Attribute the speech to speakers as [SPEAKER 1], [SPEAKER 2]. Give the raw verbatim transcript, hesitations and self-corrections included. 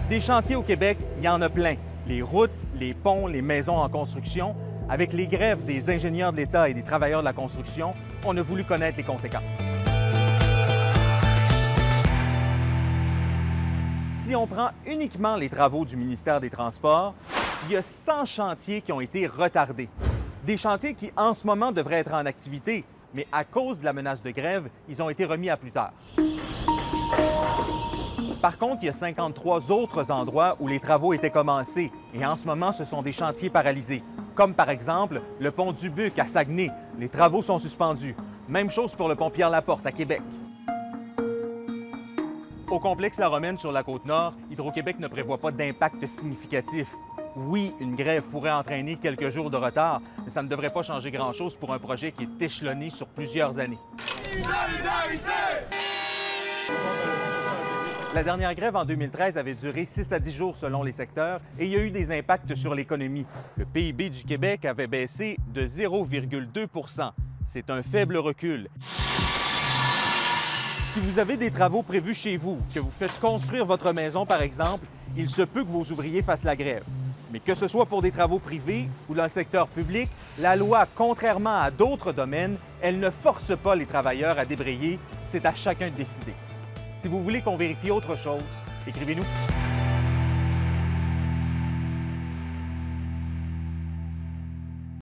[SPEAKER 1] Des chantiers au Québec, il y en a plein. Les routes, les ponts, les maisons en construction. Avec les grèves des ingénieurs de l'État et des travailleurs de la construction, on a voulu connaître les conséquences. Si on prend uniquement les travaux du ministère des Transports, il y a cent chantiers qui ont été retardés. Des chantiers qui, en ce moment, devraient être en activité, mais à cause de la menace de grève, ils ont été remis à plus tard. Par contre, il y a cinquante-trois autres endroits où les travaux étaient commencés et en ce moment, ce sont des chantiers paralysés, comme par exemple le pont Dubuc à Saguenay. Les travaux sont suspendus. Même chose pour le pont Pierre-Laporte à Québec. Au complexe La Romaine sur la Côte-Nord, Hydro-Québec ne prévoit pas d'impact significatif. Oui, une grève pourrait entraîner quelques jours de retard, mais ça ne devrait pas changer grand-chose pour un projet qui est échelonné sur plusieurs années. Solidarité! La dernière grève en deux mille treize avait duré six à dix jours selon les secteurs et il y a eu des impacts sur l'économie. Le P I B du Québec avait baissé de zéro virgule deux pour cent. C'est un faible recul. Si vous avez des travaux prévus chez vous, que vous faites construire votre maison par exemple, il se peut que vos ouvriers fassent la grève. Mais que ce soit pour des travaux privés ou dans le secteur public, la loi, contrairement à d'autres domaines, elle ne force pas les travailleurs à débrayer. C'est à chacun de décider. Si vous voulez qu'on vérifie autre chose, écrivez-nous.